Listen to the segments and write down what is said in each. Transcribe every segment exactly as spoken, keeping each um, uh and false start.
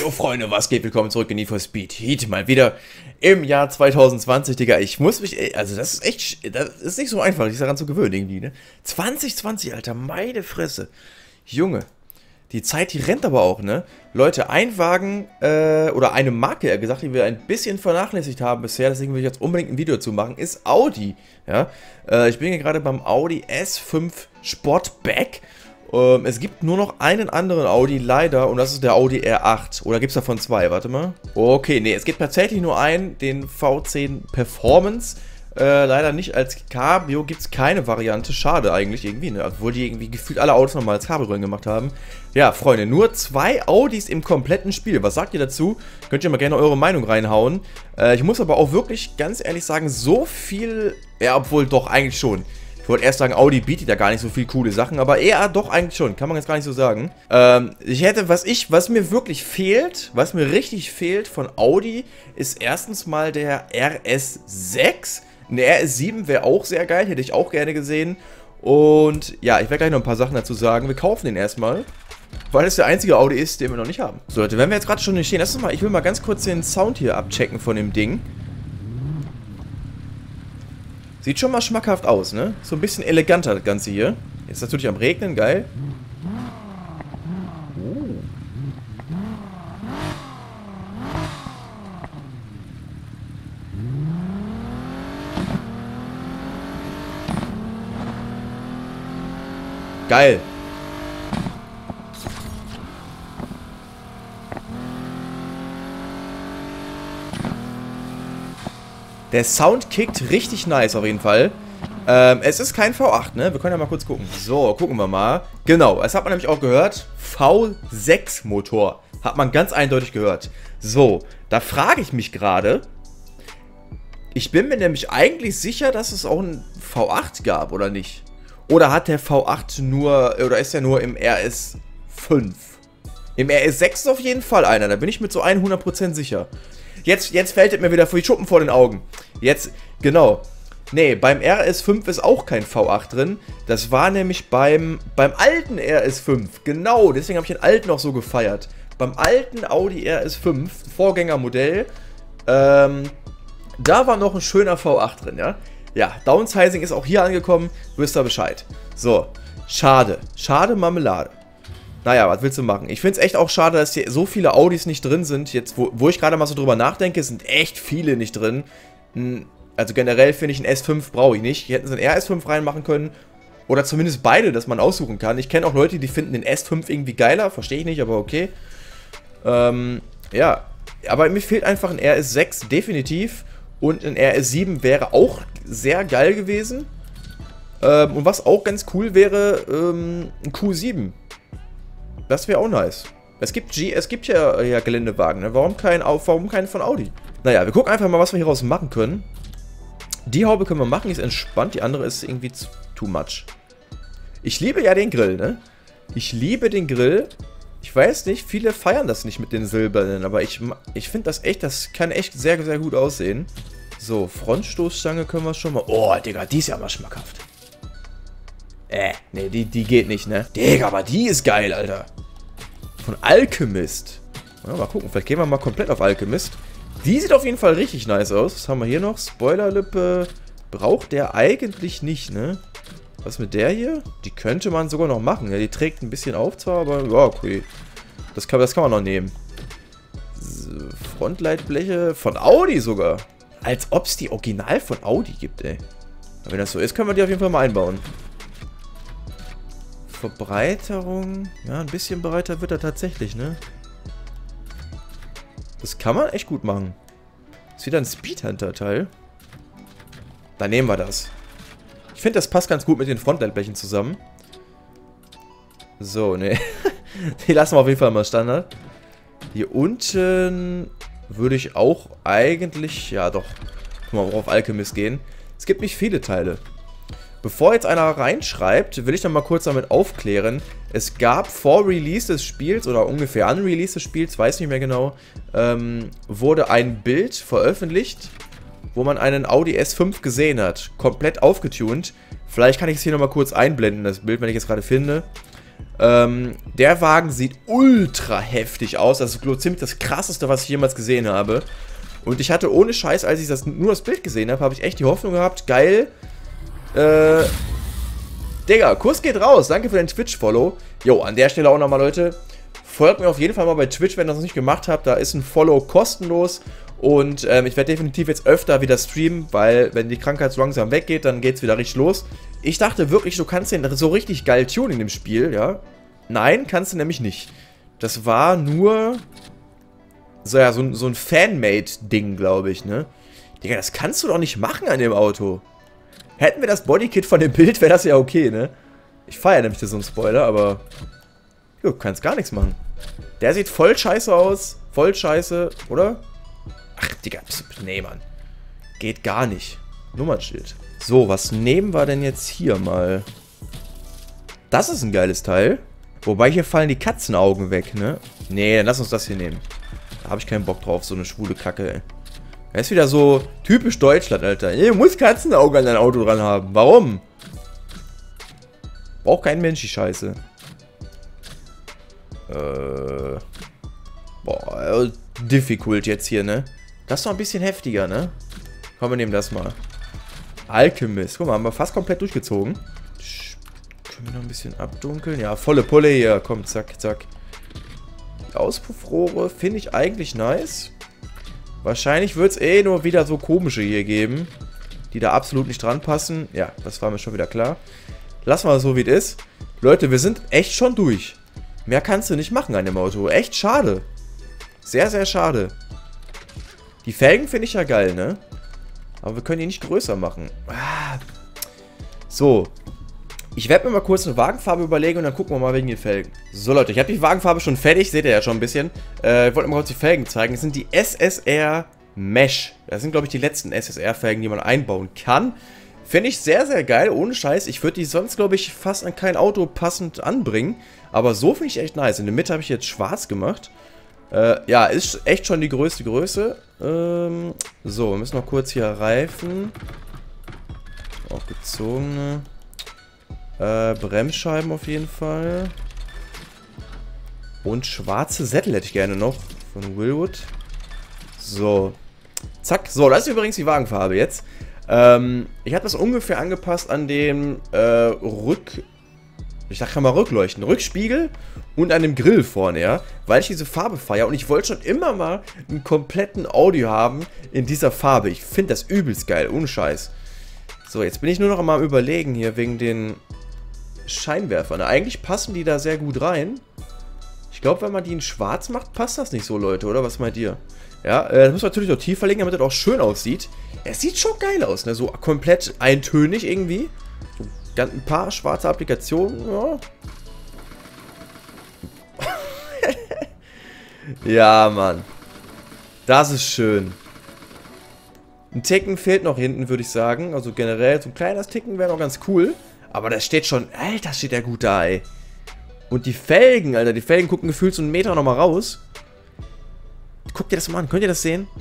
Jo Freunde, was geht? Willkommen zurück in Need for Speed Heat. Mal wieder im Jahr zwanzig zwanzig, Digga. Ich muss mich, also das ist echt, das ist nicht so einfach, sich daran zu gewöhnen irgendwie, ne? zwanzig zwanzig, Alter, meine Fresse. Junge, die Zeit, die rennt aber auch, ne? Leute, ein Wagen, äh, oder eine Marke, eher gesagt, die wir ein bisschen vernachlässigt haben bisher, deswegen will ich jetzt unbedingt ein Video zu machen, ist Audi, ja? Äh, ich bin hier gerade beim Audi S fünf Sportback. Ähm, es gibt nur noch einen anderen Audi, leider, und das ist der Audi R acht. Oder gibt es davon zwei? Warte mal. Okay, nee, es gibt tatsächlich nur einen, den V zehn Performance. Äh, leider nicht als Cabrio, gibt es keine Variante. Schade eigentlich irgendwie, ne? Obwohl die irgendwie gefühlt alle Autos nochmal als Cabrio gemacht haben. Ja, Freunde, nur zwei Audis im kompletten Spiel. Was sagt ihr dazu? Könnt ihr mal gerne eure Meinung reinhauen. Äh, ich muss aber auch wirklich ganz ehrlich sagen, so viel... Ja, obwohl doch, eigentlich schon. Ich wollte erst sagen, Audi bietet ja gar nicht so viel coole Sachen, aber eher doch eigentlich schon, kann man jetzt gar nicht so sagen. Ähm, ich hätte, was ich, was mir wirklich fehlt, was mir richtig fehlt von Audi, ist erstens mal der R S sechs. Ein R S sieben wäre auch sehr geil, hätte ich auch gerne gesehen. Und ja, ich werde gleich noch ein paar Sachen dazu sagen. Wir kaufen den erstmal, weil es der einzige Audi ist, den wir noch nicht haben. So Leute, wenn wir jetzt gerade schon nicht stehen, lass uns mal, ich will mal ganz kurz den Sound hier abchecken von dem Ding. Sieht schon mal schmackhaft aus, ne? So ein bisschen eleganter, das Ganze hier. Jetzt natürlich am Regnen, geil. Uh. Geil. Der Sound kickt richtig nice auf jeden Fall. Ähm, es ist kein V acht, ne? Wir können ja mal kurz gucken. So, gucken wir mal. Genau, das hat man nämlich auch gehört. V sechs Motor. Hat man ganz eindeutig gehört. So, da frage ich mich gerade. Ich bin mir nämlich eigentlich sicher, dass es auch ein V acht gab, oder nicht? Oder hat der V acht nur, oder ist der nur im R S fünf? Im R S sechs ist auf jeden Fall einer, da bin ich mir zu hundert Prozent sicher. Jetzt, jetzt fällt es mir wieder vor die Schuppen vor den Augen. Jetzt, genau. Nee, beim R S fünf ist auch kein V acht drin. Das war nämlich beim, beim alten R S fünf. Genau, deswegen habe ich den alten auch so gefeiert. Beim alten Audi R S fünf, Vorgängermodell, ähm, da war noch ein schöner V acht drin, ja. Ja, Downsizing ist auch hier angekommen, wisst ihr Bescheid. So, schade. Schade Marmelade. Naja, was willst du machen? Ich finde es echt auch schade, dass hier so viele Audis nicht drin sind. Jetzt, wo, wo ich gerade mal so drüber nachdenke, sind echt viele nicht drin. Also generell finde ich, einen S fünf brauche ich nicht. Hier hätten sie einen R S fünf reinmachen können. Oder zumindest beide, dass man aussuchen kann. Ich kenne auch Leute, die finden den S fünf irgendwie geiler. Verstehe ich nicht, aber okay. Ähm, ja. Aber mir fehlt einfach ein R S sechs, definitiv. Und ein R S sieben wäre auch sehr geil gewesen. Ähm, und was auch ganz cool wäre, ähm, ein Q sieben. Das wäre auch nice. Es gibt, G es gibt ja, ja Geländewagen, ne? Warum kein, warum keinen von Audi? Naja, wir gucken einfach mal, was wir hieraus machen können. Die Haube können wir machen, die ist entspannt, die andere ist irgendwie too much. Ich liebe ja den Grill, ne? Ich liebe den Grill. Ich weiß nicht, viele feiern das nicht mit den Silbernen, aber ich, ich finde das echt, das kann echt sehr, sehr gut aussehen. So, Frontstoßstange können wir schon mal... Oh, Digga, die ist ja mal schmackhaft. Äh, ne, die, die geht nicht, ne? Digga, aber die ist geil, Alter. Von Alchemist. Ja, mal gucken, vielleicht gehen wir mal komplett auf Alchemist. Die sieht auf jeden Fall richtig nice aus. Was haben wir hier noch? Spoilerlippe. Braucht der eigentlich nicht, ne? Was mit der hier? Die könnte man sogar noch machen. Ja, die trägt ein bisschen auf zwar, aber ja, okay. Das kann, das kann man noch nehmen. Frontleitbleche von Audi sogar. Als ob es die Original von Audi gibt, ey. Aber wenn das so ist, können wir die auf jeden Fall mal einbauen. Verbreiterung. Ja, ein bisschen breiter wird er tatsächlich, ne? Das kann man echt gut machen. Ist wieder ein Speedhunter-Teil. Dann nehmen wir das. Ich finde, das passt ganz gut mit den Frontleitblechen zusammen. So, ne. Die lassen wir auf jeden Fall mal Standard. Hier unten würde ich auch eigentlich... Ja, doch. Können wir auch auf Alchemist gehen. Es gibt nicht viele Teile. Bevor jetzt einer reinschreibt, will ich dann mal kurz damit aufklären. Es gab vor Release des Spiels, oder ungefähr an Release des Spiels, weiß nicht mehr genau, ähm, wurde ein Bild veröffentlicht, wo man einen Audi S fünf gesehen hat. Komplett aufgetunt. Vielleicht kann ich es hier nochmal kurz einblenden, das Bild, wenn ich es gerade finde. Ähm, der Wagen sieht ultra heftig aus. Das ist ziemlich das krasseste, was ich jemals gesehen habe. Und ich hatte ohne Scheiß, als ich das, nur das Bild gesehen habe, habe ich echt die Hoffnung gehabt, geil. Äh, Digga, Kuss geht raus. Danke für dein Twitch-Follow. Jo, an der Stelle auch nochmal, Leute. Folgt mir auf jeden Fall mal bei Twitch, wenn ihr das noch nicht gemacht habt. Da ist ein Follow kostenlos. Und ähm, ich werde definitiv jetzt öfter wieder streamen, weil wenn die Krankheit so langsam weggeht, dann geht es wieder richtig los. Ich dachte wirklich, du kannst den so richtig geil tunen in dem Spiel, ja. Nein, kannst du nämlich nicht. Das war nur so, ja, so, so ein Fanmade-Ding, glaube ich, ne? Digga, das kannst du doch nicht machen an dem Auto. Hätten wir das Bodykit von dem Bild, wäre das ja okay, ne? Ich feiere nämlich so einen Spoiler, aber du kannst gar nichts machen. Der sieht voll scheiße aus. Voll scheiße, oder? Ach, Digga, nee, Mann. Geht gar nicht. Nummernschild. So, was nehmen wir denn jetzt hier mal? Das ist ein geiles Teil. Wobei, hier fallen die Katzenaugen weg, ne? Nee, dann lass uns das hier nehmen. Da habe ich keinen Bock drauf, so eine schwule Kacke, ey. Er ist wieder so typisch Deutschland, Alter. Ihr muss Katzenaugen an dein Auto dran haben. Warum? Braucht kein Mensch die Scheiße. Äh. Boah, difficult jetzt hier, ne? Das ist doch ein bisschen heftiger, ne? Komm, wir nehmen das mal. Alchemist. Guck mal, haben wir fast komplett durchgezogen. Können wir noch ein bisschen abdunkeln? Ja, volle Pulle hier. Komm, zack, zack. Die Auspuffrohre finde ich eigentlich nice. Wahrscheinlich wird es eh nur wieder so komische hier geben, die da absolut nicht dran passen. Ja, das war mir schon wieder klar. Lassen wir es so, wie es ist. Leute, wir sind echt schon durch. Mehr kannst du nicht machen an dem Auto. Echt schade. Sehr, sehr schade. Die Felgen finde ich ja geil, ne? Aber wir können die nicht größer machen. Ah. So. Ich werde mir mal kurz eine Wagenfarbe überlegen und dann gucken wir mal wegen den Felgen. So, Leute, ich habe die Wagenfarbe schon fertig. Seht ihr ja schon ein bisschen. Äh, ich wollte mal kurz die Felgen zeigen. Das sind die S S R Mesh. Das sind, glaube ich, die letzten S S R-Felgen, die man einbauen kann. Finde ich sehr, sehr geil. Ohne Scheiß. Ich würde die sonst, glaube ich, fast an kein Auto passend anbringen. Aber so finde ich echt nice. In der Mitte habe ich jetzt schwarz gemacht. Äh, ja, ist echt schon die größte Größe. Ähm, so, wir müssen noch kurz hier Reifen. Auch gezogene. Äh, Bremsscheiben auf jeden Fall. Und schwarze Sättel hätte ich gerne noch. Von Willwood. So. Zack. So, das ist übrigens die Wagenfarbe jetzt. Ähm, ich habe das ungefähr angepasst an dem äh, Rück... Ich sag mal Rückleuchten, Rückspiegel und an dem Grill vorne, ja, weil ich diese Farbe feiere und ich wollte schon immer mal einen kompletten Audio haben in dieser Farbe. Ich finde das übelst geil, ohne Scheiß. So, jetzt bin ich nur noch mal am Überlegen hier wegen den Scheinwerfern. Eigentlich passen die da sehr gut rein. Ich glaube, wenn man die in schwarz macht, passt das nicht so, Leute, oder? Was meint ihr? Ja, äh, das muss man natürlich noch tiefer legen, damit das auch schön aussieht. Es sieht schon geil aus, ne? So komplett eintönig irgendwie. So ganz ein paar schwarze Applikationen, ja. Ja, Mann. Das ist schön. Ein Ticken fehlt noch hinten, würde ich sagen. Also generell, so ein kleines Ticken wäre noch ganz cool. Aber das steht schon... Alter, steht der gut da, ey. Und die Felgen, Alter. Die Felgen gucken gefühlt so einen Meter nochmal raus. Guckt ihr das mal an. Könnt ihr das sehen?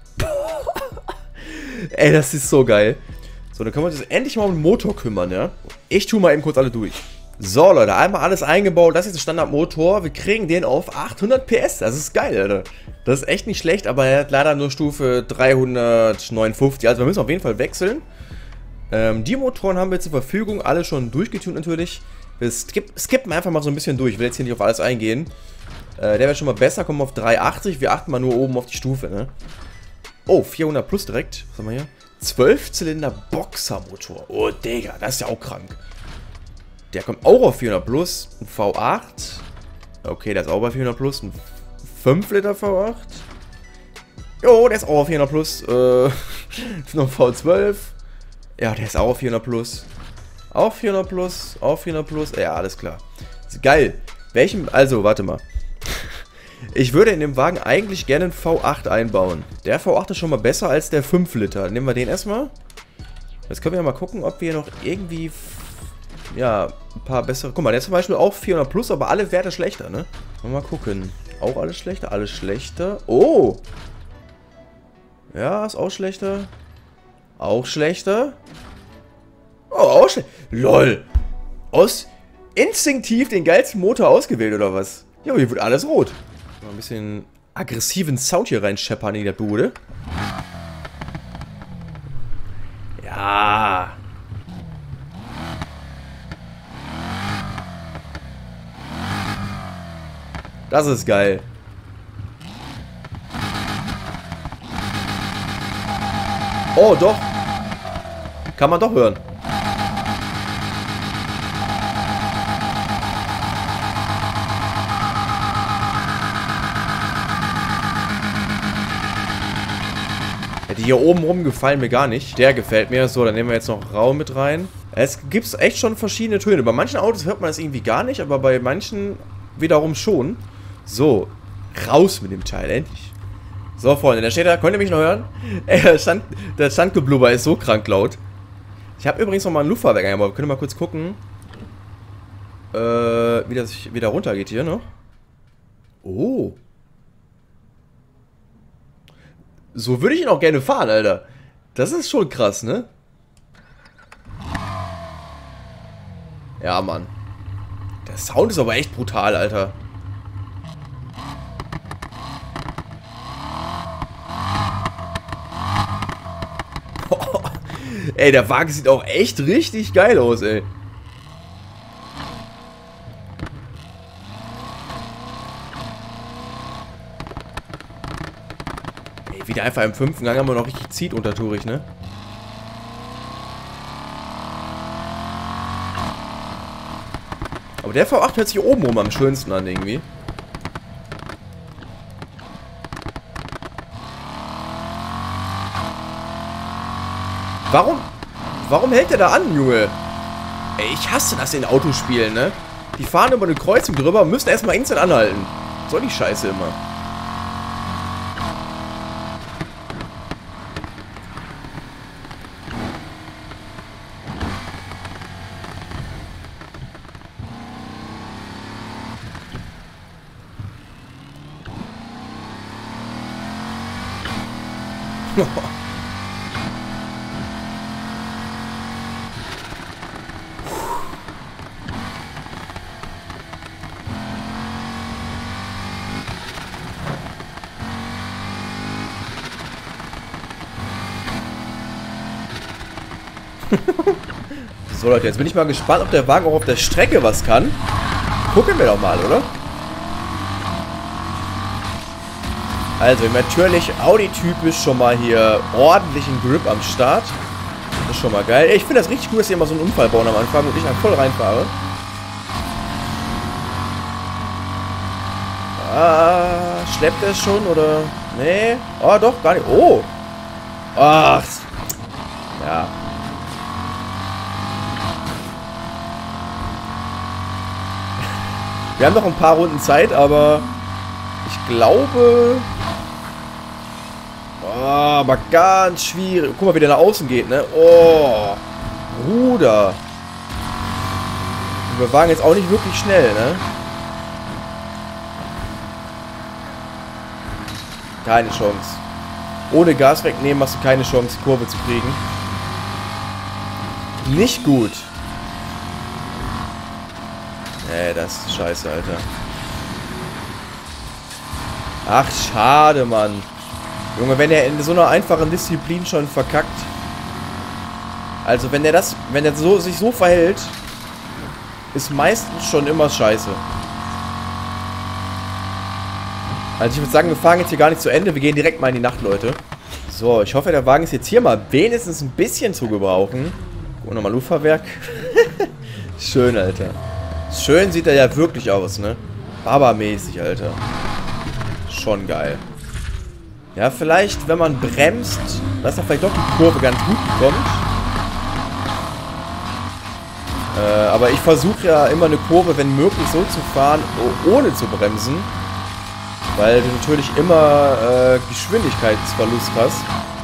Ey, das ist so geil. So, dann können wir uns jetzt endlich mal um den Motor kümmern, ja. Ich tue mal eben kurz alle durch. So, Leute, einmal alles eingebaut. Das ist jetzt ein Standardmotor. Wir kriegen den auf achthundert P S. Das ist geil, Alter. Das ist echt nicht schlecht, aber er hat leider nur Stufe dreihundertneunundfünfzig. Also wir müssen auf jeden Fall wechseln. Ähm, die Motoren haben wir zur Verfügung. Alle schon durchgetunt natürlich. Wir skip skippen einfach mal so ein bisschen durch. Ich will jetzt hier nicht auf alles eingehen. Äh, der wäre schon mal besser. Kommen wir auf dreihundertachtzig. Wir achten mal nur oben auf die Stufe, ne? Oh, vierhundert plus direkt. Was haben wir hier? zwölf Zylinder Boxermotor. Oh, Digga, das ist ja auch krank. Der kommt auch auf vierhundert plus. Ein V acht. Okay, der ist auch bei vierhundert plus. Ein fünf Liter V acht. Jo, der ist auch auf vierhundert plus. Äh, noch ein V zwölf. Ja, der ist auch auf vierhundert plus. Auch vierhundert plus. Auch vierhundert plus. Ja, alles klar. Geil. Welchen... Also, warte mal. Ich würde in dem Wagen eigentlich gerne einen V acht einbauen. Der V acht ist schon mal besser als der fünf Liter. Nehmen wir den erstmal. Jetzt können wir ja mal gucken, ob wir noch irgendwie... Ja, ein paar bessere... Guck mal, der ist zum Beispiel auch vierhundert plus, aber alle Werte schlechter, ne? Mal gucken. Auch alles schlechter? Alles schlechter? Oh! Ja, ist auch schlechter. Auch schlechter. Oh, auch schlechter. LOL. Aus... instinktiv den geilsten Motor ausgewählt, oder was? Ja, hier wird alles rot. Mal ein bisschen aggressiven Sound hier reinscheppern in der Bude. Ja. Das ist geil. Oh, doch. Kann man doch hören. Die hier oben rum gefallen mir gar nicht. Der gefällt mir. So, dann nehmen wir jetzt noch Raum mit rein. Es gibt echt schon verschiedene Töne. Bei manchen Autos hört man das irgendwie gar nicht, aber bei manchen wiederum schon. So, raus mit dem Teil, endlich. So, Freunde, da steht da, könnt ihr mich noch hören? Ey, der, Stand, der Standgeblubber ist so krank laut. Ich habe übrigens noch mal ein Luftfahrwerk, aber wir können mal kurz gucken, äh, wie das wieder runtergeht hier noch. Oh. So würde ich ihn auch gerne fahren, Alter. Das ist schon krass, ne? Ja, Mann. Der Sound ist aber echt brutal, Alter. Ey, der Wagen sieht auch echt richtig geil aus, ey. Ey, wieder einfach im fünften Gang haben wir noch richtig zieht untertourig, ne? Aber der V acht hört sich oben rum am schönsten an, irgendwie. Warum? Warum hält der da an, Junge? Ey, ich hasse das in Autospielen, ne? Die fahren über eine Kreuzung drüber und müssen erstmal instant anhalten. So die Scheiße immer. So Leute, jetzt bin ich mal gespannt, ob der Wagen auch auf der Strecke was kann. Gucken wir doch mal, oder? Also natürlich Audi-typisch schon mal hier ordentlichen Grip am Start. Das ist schon mal geil. Ich finde das richtig cool, dass sie immer so einen Unfall bauen am Anfang und ich dann voll reinfahre. Ah, schleppt er schon oder? Nee. Oh, doch, gar nicht. Oh. Ach. Ja. Wir haben noch ein paar Runden Zeit, aber ich glaube... Oh, aber ganz schwierig. Guck mal, wie der nach außen geht, ne? Oh, Bruder. Wir waren jetzt auch nicht wirklich schnell, ne? Keine Chance. Ohne Gas wegnehmen hast du keine Chance, die Kurve zu kriegen. Nicht gut. Nee, das ist scheiße, Alter. Ach, schade, Mann. Junge, wenn er in so einer einfachen Disziplin schon verkackt. Also, wenn er das, wenn er so, sich so verhält, ist meistens schon immer scheiße. Also, ich würde sagen, wir fahren jetzt hier gar nicht zu Ende. Wir gehen direkt mal in die Nacht, Leute. So, ich hoffe, der Wagen ist jetzt hier mal wenigstens ein bisschen zu gebrauchen. Gucken wir nochmal Luftfahrwerk. Schön, Alter. Schön sieht er ja wirklich aus, ne? Baba-mäßig, Alter. Schon geil. Ja, vielleicht, wenn man bremst, dass er vielleicht doch die Kurve ganz gut bekommt. Äh, aber ich versuche ja immer eine Kurve, wenn möglich, so zu fahren, ohne zu bremsen. Weil du natürlich immer äh, Geschwindigkeitsverlust hast.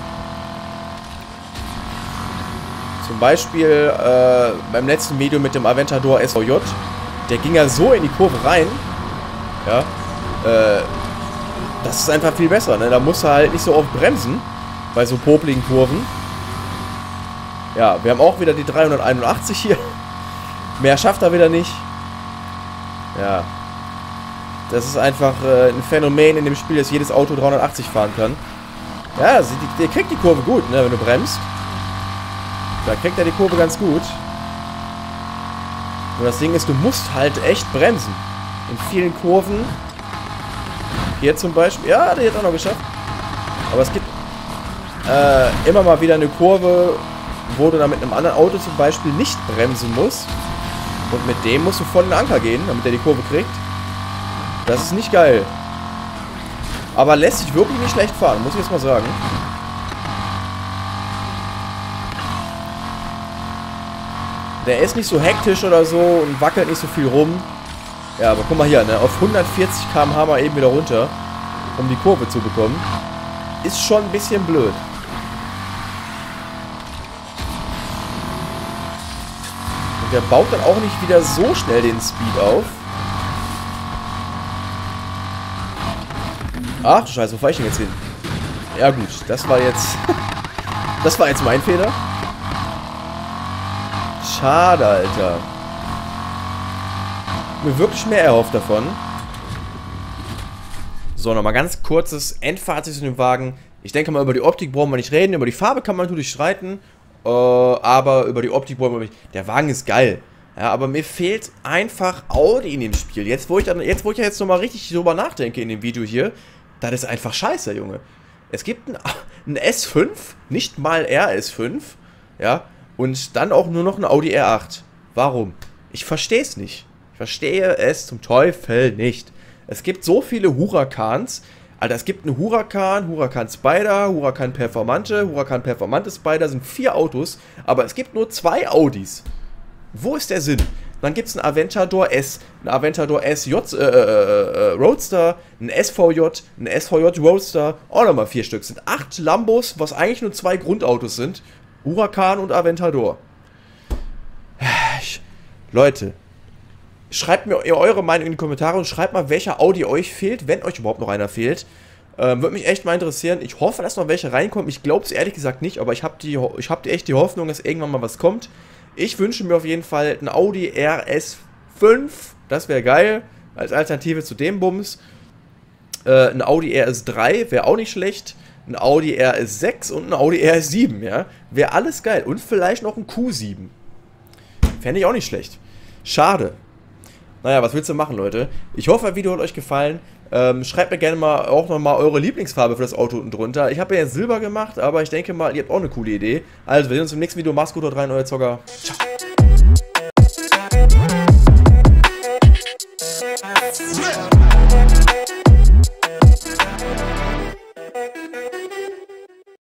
Zum Beispiel äh, beim letzten Video mit dem Aventador S V J. Der ging ja so in die Kurve rein. Ja. Äh, das ist einfach viel besser, ne? Da musst du halt nicht so oft bremsen. Bei so popligen Kurven. Ja, wir haben auch wieder die dreihunderteinundachtzig hier. Mehr schafft er wieder nicht. Ja. Das ist einfach äh, ein Phänomen in dem Spiel, dass jedes Auto dreihundertachtzig fahren kann. Ja, also die, der kriegt die Kurve gut, ne, wenn du bremst. Da kriegt er die Kurve ganz gut. Und das Ding ist, du musst halt echt bremsen. In vielen Kurven. Hier zum Beispiel. Ja, der hat auch noch geschafft. Aber es gibt äh, immer mal wieder eine Kurve, wo du dann mit einem anderen Auto zum Beispiel nicht bremsen musst. Und mit dem musst du voll in den Anker gehen, damit er die Kurve kriegt. Das ist nicht geil. Aber lässt sich wirklich nicht schlecht fahren, muss ich jetzt mal sagen. Der ist nicht so hektisch oder so und wackelt nicht so viel rum. Ja, aber guck mal hier, ne? Auf hundertvierzig Kilometer pro Stunde mal eben wieder runter, um die Kurve zu bekommen. Ist schon ein bisschen blöd. Und der baut dann auch nicht wieder so schnell den Speed auf. Ach du Scheiße, wo fahr ich denn jetzt hin? Ja gut, das war jetzt... das war jetzt mein Fehler. Schade, Alter. Mir wirklich mehr erhofft davon. So, nochmal ganz kurzes Endfazit zu dem Wagen. Ich denke mal, über die Optik brauchen wir nicht reden. Über die Farbe kann man natürlich streiten. Äh, aber über die Optik brauchen wir nicht. Der Wagen ist geil. Ja, aber mir fehlt einfach Audi in dem Spiel. Jetzt, wo ich dann, jetzt, wo ich jetzt nochmal richtig drüber nachdenke in dem Video hier, das ist einfach scheiße, Junge. Es gibt ein, ein S fünf, nicht mal R S fünf, ja, und dann auch nur noch ein Audi R acht. Warum? Ich verstehe es nicht. Ich verstehe es zum Teufel nicht. Es gibt so viele Huracans. Alter, es gibt einen Huracan, Huracan Spider, Huracan Performante, Huracan Performante Spider, sind vier Autos, aber es gibt nur zwei Audis. Wo ist der Sinn? Dann gibt es einen Aventador S, einen Aventador S J, äh, äh, äh, Roadster, einen S V J, einen S V J Roadster, auch nochmal vier Stück. Das sind acht Lambos, was eigentlich nur zwei Grundautos sind. Huracan und Aventador. Leute, schreibt mir eure Meinung in die Kommentare und schreibt mal, welcher Audi euch fehlt, wenn euch überhaupt noch einer fehlt. Ähm, würde mich echt mal interessieren. Ich hoffe, dass noch welche reinkommen. Ich glaube es ehrlich gesagt nicht, aber ich habe die, ich hab echt die Hoffnung, dass irgendwann mal was kommt. Ich wünsche mir auf jeden Fall einen Audi R S fünf. Das wäre geil. Als Alternative zu dem Bums. Äh, ein Audi R S drei wäre auch nicht schlecht. Ein Audi R S sechs und ein Audi R S sieben, ja. Wäre alles geil. Und vielleicht noch ein Q sieben. Fände ich auch nicht schlecht. Schade. Naja, was willst du machen, Leute? Ich hoffe, das Video hat euch gefallen. Ähm, schreibt mir gerne mal auch nochmal eure Lieblingsfarbe für das Auto unten drunter. Ich habe ja jetzt Silber gemacht, aber ich denke mal, ihr habt auch eine coole Idee. Also, wir sehen uns im nächsten Video. Macht's gut, haut rein, euer Zocker. Ciao.